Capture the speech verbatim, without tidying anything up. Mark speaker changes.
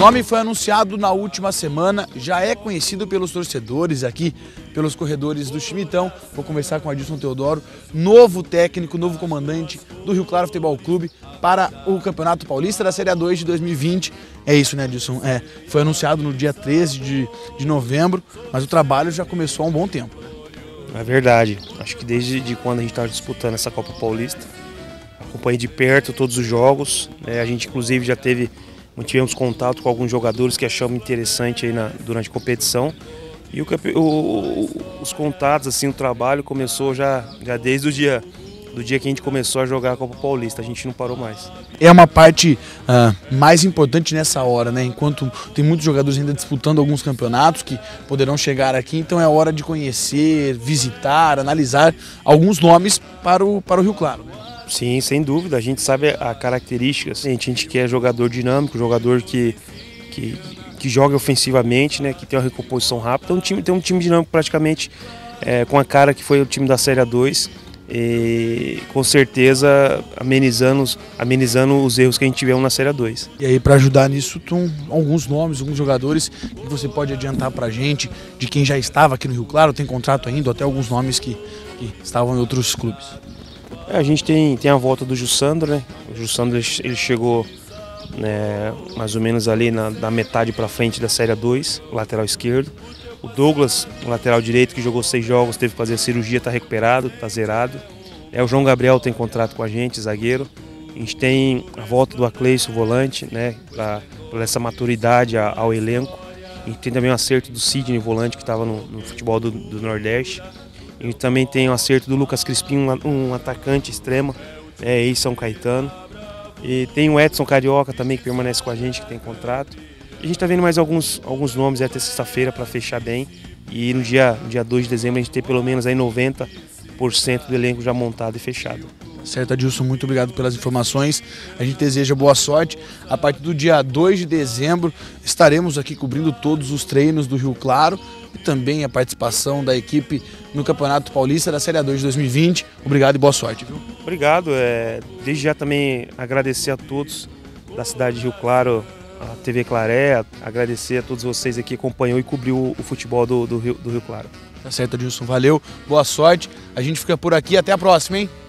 Speaker 1: nome foi anunciado na última semana, já é conhecido pelos torcedores aqui, pelos corredores do time. Então, vou conversar com o Adilson Teodoro, novo técnico, novo comandante do Rio Claro Futebol Clube para o Campeonato Paulista da Série A dois de dois mil e vinte. É isso, né, Adilson? É, foi anunciado no dia treze de, de novembro, mas o trabalho já começou há um bom tempo.
Speaker 2: É verdade. Acho que desde de quando a gente estava disputando essa Copa Paulista, acompanhei de perto todos os jogos, né? A gente inclusive já teve, tivemos contato com alguns jogadores que achamos interessante aí na, durante a competição. E o, o, os contatos, assim, o trabalho começou já, já desde o dia, do dia que a gente começou a jogar a Copa Paulista, a gente não parou mais.
Speaker 1: É uma parte uh, mais importante nessa hora, né? Enquanto tem muitos jogadores ainda disputando alguns campeonatos que poderão chegar aqui, então é hora de conhecer, visitar, analisar alguns nomes para o, para o Rio Claro, né?
Speaker 2: Sim, sem dúvida, a gente sabe a características, a gente, a gente quer jogador dinâmico, jogador que, que, que joga ofensivamente, né? Que tem uma recomposição rápida, um time, tem um time dinâmico praticamente é, com a cara que foi o time da Série A dois. E com certeza amenizando, amenizando os erros que a gente tivemos na Série A dois.
Speaker 1: E aí, para ajudar nisso, estão alguns nomes, alguns jogadores que você pode adiantar para a gente, de quem já estava aqui no Rio Claro, tem contrato ainda, até alguns nomes que, que estavam em outros clubes.
Speaker 2: É, a gente tem, tem a volta do Jussandro, né? O Jussandro ele chegou, né, mais ou menos ali na, da metade para frente da Série A dois, lateral esquerdo. O Douglas, o lateral direito, que jogou seis jogos, teve que fazer a cirurgia, está recuperado, está zerado. É, o João Gabriel tem contrato com a gente, zagueiro. A gente tem a volta do Acleison, volante, né, para essa maturidade ao elenco. A gente tem também o acerto do Sidney, volante, que estava no, no futebol do, do Nordeste. A gente também tem o acerto do Lucas Crispim, um, um atacante extremo, né, ex-São Caetano. E tem o Edson Carioca também, que permanece com a gente, que tem contrato. A gente está vendo mais alguns, alguns nomes até sexta-feira para fechar bem. E no dia, no dia dois de dezembro a gente tem pelo menos aí noventa por cento do elenco já montado e fechado.
Speaker 1: Certo, Adilson, muito obrigado pelas informações. A gente deseja boa sorte. A partir do dia dois de dezembro estaremos aqui cobrindo todos os treinos do Rio Claro e também a participação da equipe no Campeonato Paulista da Série A dois de dois mil e vinte. Obrigado e boa sorte, viu?
Speaker 2: Obrigado. É, desde já também agradecer a todos da cidade de Rio Claro, a T V Claré, agradecer a todos vocês aqui que acompanhou e cobriu o futebol do, do, Rio, do Rio Claro.
Speaker 1: Tá certo, Adilson. Valeu, boa sorte. A gente fica por aqui. Até a próxima, hein?